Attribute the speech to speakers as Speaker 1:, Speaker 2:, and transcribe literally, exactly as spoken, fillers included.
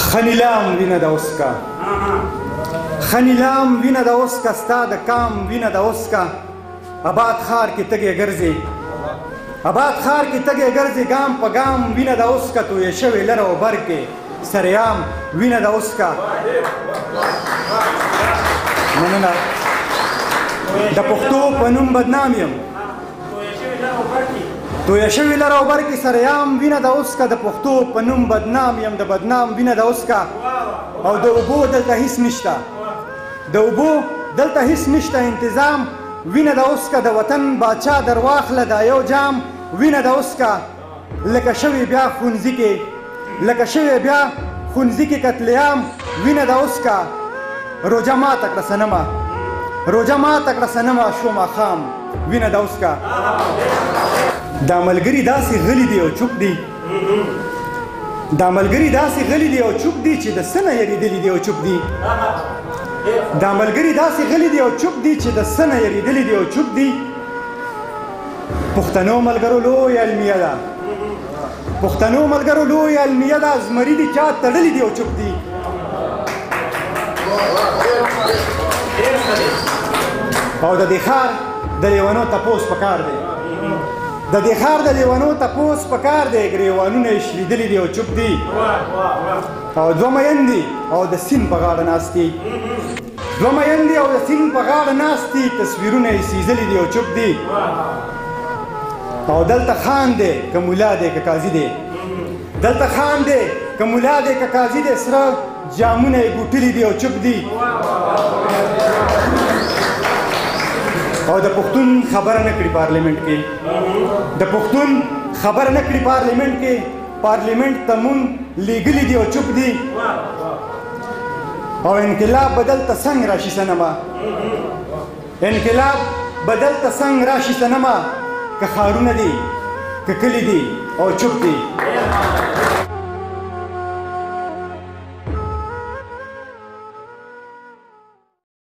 Speaker 1: خنیلام وینه د اوسکا خنیلام وینه د اوسکا ستا د کام وینه د اوسکا آباد ښار کې تږې ګرځې آباد ښار کې تږې ګرځې ګام په ګام وینه د اوسکا تویې شوې لر او بر کې سریام وینه د اوسکا مننه د پښتو په نوم بدنام یم تویې شوې لر او بر کې سریام وینه د اوسکا د پښتو په نوم بدنام یم د بدنام وینه د اوسکا او د اوبو دلته هیڅ نشته د اوبو دلته هیڅ نشته انتظام وینه د اوسکا د وطن باچا در واخله دا یو جام وینه د اوسکا لکه شوې بیا ښوونځي کې لکه شوې بیا ښوونځي کې قتلیام وینه د اوسکا روژه ماته کړه صنمه روژه ماته کړه صنمه شو ماښام وینه د اوسکا دا ملګري داسې غلي دي او چوپ دي دا ملګري داسې غلي دي او چوپ دي چې د څه نه یېرېدلي دي او چوپ دي دا ملګري داسې غلي دي او چوپ دي چې د څه نه یېرېدلي دي او چوپ دي پښتنو ملګرو لویه المیه ده پښتنو ملګرو لویه المیه ده زمري دي چا تړلي دي او چوپ دي او د دې ښار د لیونو تپوس پکار دی د دې ښار د لیونو تپوس پکار دی ګریوانونه یې شلیدلي دي او چوپ دي او دوه میندې او د سیند په غاړه ناست دي دوه میندې او د سیند په غاړه ناست دي تصویرونه یې سیزلي دي او چوپ دي او دلته خان دی که ملا دی که قاضي دی دلته خان دی که ملا دی که قاضي دی سره جامونه یې ګوټلي دي او چوپ دي او د پښتون خبره نه کړي پارلیمنټ کې د پښتون خبره نه کړي پارلیمنټ کې پارلیمنټ ته مونږ لیږلي دي او چوپ دي او انقلاب بدل ته څنګه راشي صنمه انقلاب بدل ته څنګه راشي صنمه که ښارونه دي که کلي دي او چوپ دي